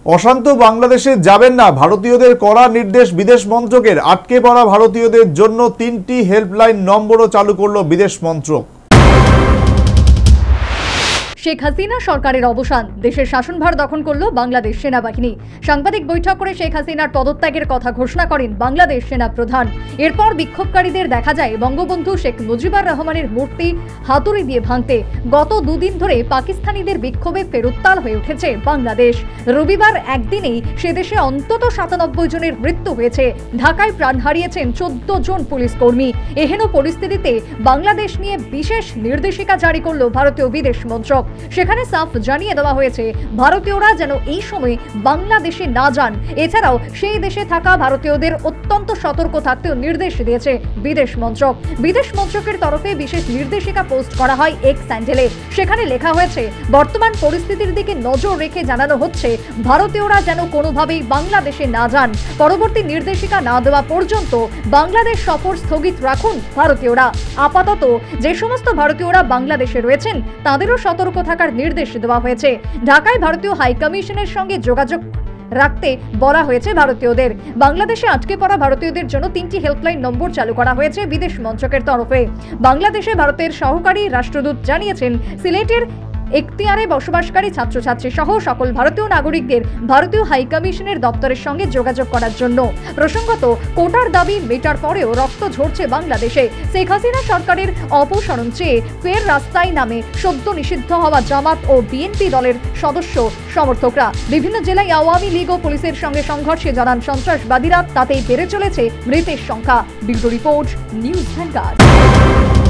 অশান্ত বাংলাদেশে যাবেন না, ভারতীয়দের কড়া নির্দেশ বিদেশ মন্ত্রকের। আটকে পড়া ভারতীয়দের জন্য 3টি হেল্পলাইন নম্বরও চালু করল বিদেশ মন্ত্রক। শেখ হাসিনা সরকারের অবসান, দেশের শাসনভার দখল করল বাংলাদেশ সেনাবাহিনী। সাংবাদিক বৈঠক করে শেখ হাসিনার পদত্যাগের কথা ঘোষণা করেন বাংলাদেশ সেনা প্রধান। এরপর বিক্ষোভকারীদের দেখা যায় বঙ্গবন্ধু শেখ মুজিবুর রহমানের মূর্তি হাতুড়ি দিয়ে ভাঙতে। গত দুদিন ধরে পাকিস্তানিদের বিক্ষোভে ফেরুত্তাল হয়ে উঠেছে বাংলাদেশ। রবিবার একদিনেই সে দেশে অন্তত 97 জনের মৃত্যু হয়েছে। ঢাকায় প্রাণ হারিয়েছেন 14 জন পুলিশ কর্মী। এহেন পরিস্থিতিতে বাংলাদেশ নিয়ে বিশেষ নির্দেশিকা জারি করল ভারতীয় বিদেশ মন্ত্রক। সেখানে সাফ জানিয়ে দেওয়া হয়েছে ভারতীয়রা যেন এই সময় বাংলাদেশে না যান। এছাড়াও সেই দেশে থাকা ভারতীয়দের অত্যন্ত সতর্ক থাকতেও নির্দেশ দিয়েছে বিদেশ মন্ত্রক। বিদেশ মন্ত্রকের তরফে বিশেষ নির্দেশিকা পোস্ট করা হয় এক্স হ্যান্ডেলে। সেখানে লেখা হয়েছে, বর্তমান পরিস্থিতির দিকে নজর রেখে জানানো হচ্ছে ভারতীয়রা যেন কোনোভাবেই বাংলাদেশে না যান। পরবর্তী নির্দেশিকা না দেওয়া পর্যন্ত বাংলাদেশ সফর স্থগিত রাখুন ভারতীয়রা। আপাতত যে সমস্ত ভারতীয়রা বাংলাদেশে রয়েছেন তাদেরও সতর্ক থাকার নির্দেশ দেওয়া হয়েছে। ঢাকায় ভারতীয় হাইকমিশনের সঙ্গে যোগাযোগ রাখতে বলা হয়েছে ভারতীয়দের। বাংলাদেশে আটকে পড়া ভারতীয়দের জন্য 3টি হেল্পলাইন নম্বর চালু করা হয়েছে বিদেশ মন্ত্রকের তরফে। বাংলাদেশে ভারতের সহকারী রাষ্ট্রদূত জানিয়েছেন, সিলেটের এখতিয়ারে বসবাসকারী ছাত্রছাত্রী সহ সকল ভারতীয় নাগরিকদের ভারতীয় হাইকমিশনের দপ্তরের সঙ্গে যোগাযোগ করার জন্য। প্রসঙ্গত, কোটার দাবি মেটার পরেও রক্ত ঝরছে বাংলাদেশে। শেখ হাসিনা সরকারের অপসারণ চেয়ে ফের রাস্তায় নামে সদ্য নিষিদ্ধ হওয়া জামাত ও বিএনপি দলের সদস্য সমর্থকরা। বিভিন্ন জেলায় আওয়ামী লীগ ও পুলিশের সঙ্গে সংঘর্ষে জড়ান সন্ত্রাসবাদীরা, তাতেই বেড়ে চলেছে মৃতের সংখ্যা। Bureau report, news vanguard.